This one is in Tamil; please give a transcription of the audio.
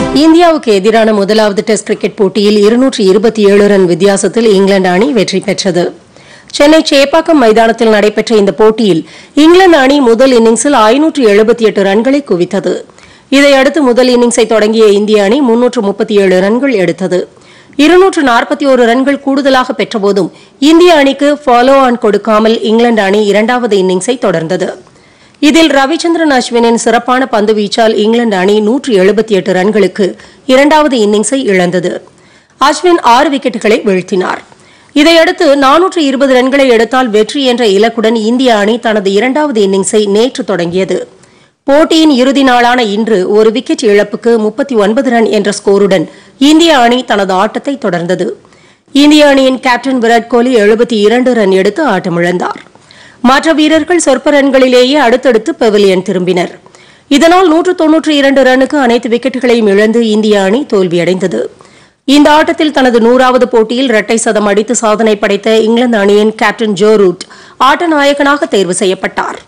இந்தியாவுக்கு எதிரான முதலாவது டெஸ்ட் கிரிக்கெட் போட்டியில் 227 ரன் வித்தியாசத்தில் இங்கிலாந்து அணி வெற்றி பெற்றது. சென்னை சேப்பாக்கம் மைதானத்தில் நடைபெற்ற இந்த போட்டியில் இங்கிலாந்து அணி முதல் இன்னிங்ஸில் 578 ரன்களை குவித்தது. இதையடுத்து முதல் இன்னிங்ஸை தொடங்கிய இந்திய அணி 337 ரன்கள் எடுத்தது. 241 ரன்கள் கூடுதலாக பெற்றபோதும் இந்திய அணிக்கு ஃபாலோ ஆன் கொடுக்காமல் இங்கிலாந்து அணி இரண்டாவது இன்னிங்ஸை தொடர்ந்தது. இதில் ரவிச்சந்திரன் அஸ்வினின் சிறப்பான பந்து வீச்சால் இங்கிலாந்து அணி 178 ரன்களுக்கு இரண்டாவது இன்னிங்ஸை இழந்தது. அஸ்வின் 6 விக்கெட்டுகளை வீழ்த்தினார். இதையடுத்து 420 ரன்களை எடுத்தால் வெற்றி என்ற இலக்குடன் இந்திய அணி தனது இரண்டாவது இன்னிங்ஸை நேற்று தொடங்கியது. போட்டியின் இறுதி நாளான இன்று ஒரு விக்கெட் இழப்புக்கு 39 ரன் என்ற ஸ்கோருடன் இந்திய அணி தனது ஆட்டத்தை தொடர்ந்தது. இந்திய அணியின் கேப்டன் விராட் கோலி 72 ரன் எடுத்து ஆட்டமிழந்தார். மற்ற வீரர்கள் சொற்ப ரன்களிலேயே அடுத்தடுத்து பெவிலியன் திரும்பினர். இதனால் 192 ரனுக்கு அனைத்து விக்கெட்டுகளையும் இழந்து இந்திய அணி தோல்வியடைந்தது. இந்த ஆட்டத்தில் தனது 100வது போட்டியில் இரட்டை சதம் அடித்து சாதனை படைத்த இங்கிலாந்து அணியின் கேப்டன் ஜோ ரூட் ஆட்ட நாயகனாக தேர்வு செய்யப்பட்டார்.